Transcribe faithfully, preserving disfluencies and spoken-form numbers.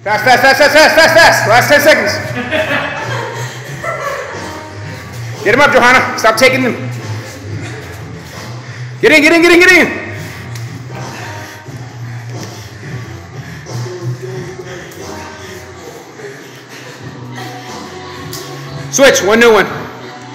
Fast, fast, fast, fast, fast, fast, fast. Last ten seconds. Get him up, Johanna. Stop taking them. Get in, get in, get in, get in. Switch, one new one.